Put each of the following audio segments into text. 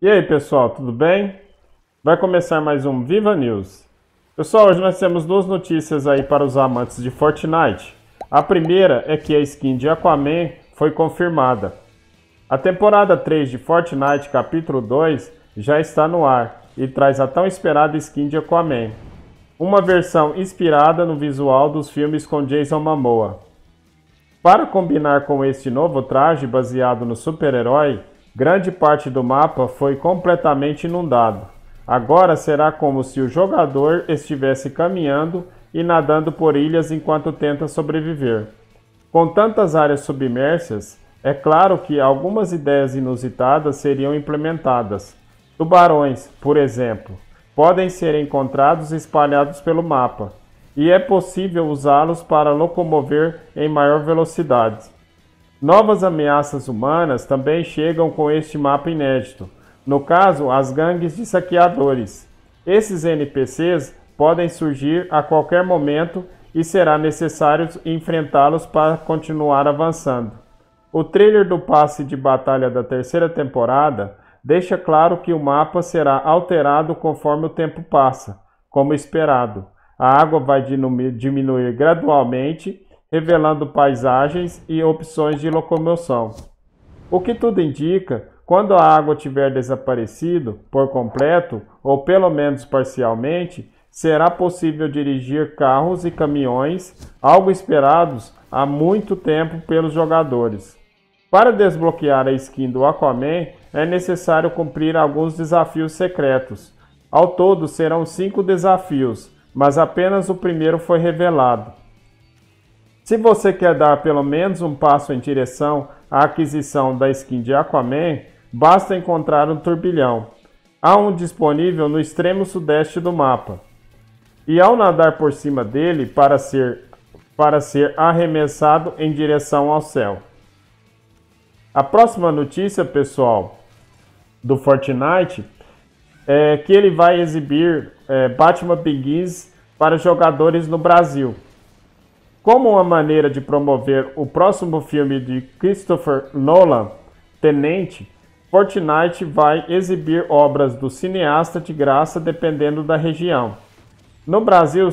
E aí pessoal, tudo bem? Vai começar mais um Viva News. Pessoal, hoje nós temos duas notícias aí para os amantes de Fortnite. A primeira é que a skin de Aquaman foi confirmada. A temporada 3 de Fortnite capítulo 2 já está no ar e traz a tão esperada skin de Aquaman. Uma versão inspirada no visual dos filmes com Jason Momoa. Para combinar com este novo traje baseado no super-herói, grande parte do mapa foi completamente inundado. Agora será como se o jogador estivesse caminhando e nadando por ilhas enquanto tenta sobreviver. Com tantas áreas submersas, é claro que algumas ideias inusitadas seriam implementadas. Tubarões, por exemplo, podem ser encontrados espalhados pelo mapa, e é possível usá-los para locomover em maior velocidade. Novas ameaças humanas também chegam com este mapa inédito, no caso, as gangues de saqueadores. Esses NPCs podem surgir a qualquer momento e será necessário enfrentá-los para continuar avançando. O trailer do passe de batalha da terceira temporada deixa claro que o mapa será alterado conforme o tempo passa, como esperado. A água vai diminuir gradualmente, revelando paisagens e opções de locomoção. O que tudo indica, quando a água tiver desaparecido por completo, ou pelo menos parcialmente, será possível dirigir carros e caminhões, algo esperados há muito tempo pelos jogadores. Para desbloquear a skin do Aquaman, é necessário cumprir alguns desafios secretos. Ao todo serão 5 desafios, mas apenas o primeiro foi revelado. Se você quer dar pelo menos um passo em direção à aquisição da skin de Aquaman, basta encontrar um turbilhão. Há um disponível no extremo sudeste do mapa. E ao nadar por cima dele para ser arremessado em direção ao céu. A próxima notícia, pessoal, do Fortnite é que ele vai exibir Batman Begins para jogadores no Brasil. Como uma maneira de promover o próximo filme de Christopher Nolan, Tenet, Fortnite vai exibir obras do cineasta de graça dependendo da região. No Brasil,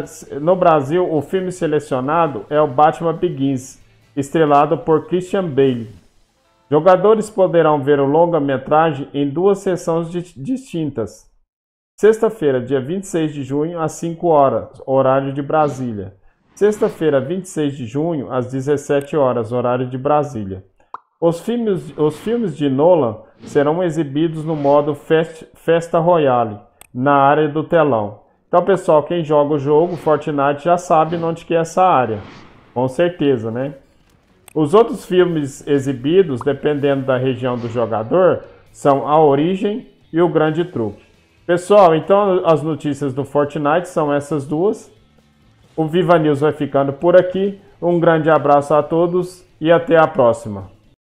o filme selecionado é o Batman Begins, estrelado por Christian Bale. Jogadores poderão ver o longa-metragem em 2 sessões distintas. Sexta-feira, dia 26 de junho, às 5 horas, horário de Brasília. Sexta-feira, 26 de junho, às 17 horas, horário de Brasília. Os filmes de Nolan serão exibidos no modo Festa Royale, na área do telão. Então, pessoal, quem joga o jogo Fortnite já sabe onde que é essa área. Com certeza, né? Os outros filmes exibidos, dependendo da região do jogador, são A Origem e O Grande Truque. Pessoal, então as notícias do Fortnite são essas duas. O Viva News vai ficando por aqui. Um grande abraço a todos e até a próxima.